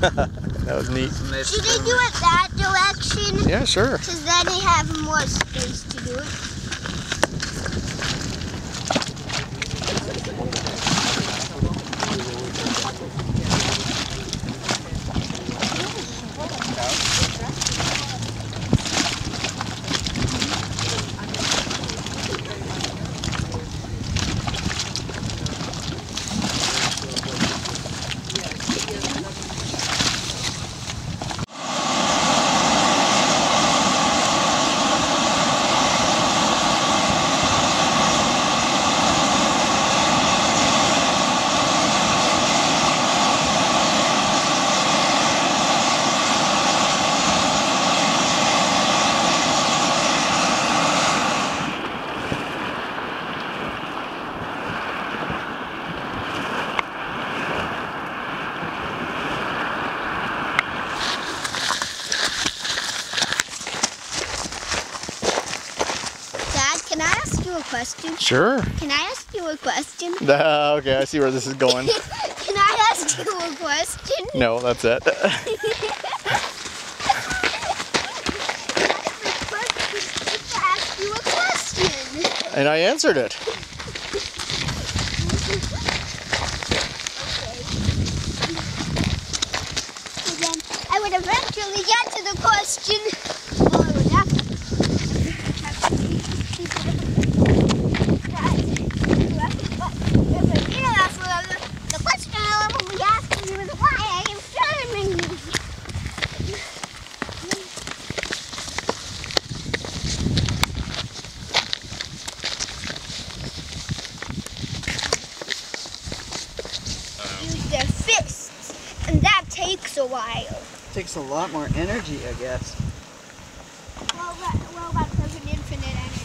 That was neat. Should they do it that direction? Yeah, sure. Because then they have more space to do it. Can I ask you a question? Sure. Can I ask you a question? Okay, I see where this is going. Can I ask you a question? No, that's it. I asked you a question. And I answered it. And then I would eventually get to the question. Well, I would have to the question I will be asking you is why I am filming you. Use their fists, and that takes a while. Takes a lot more energy, I guess. Well, that's an infinite energy.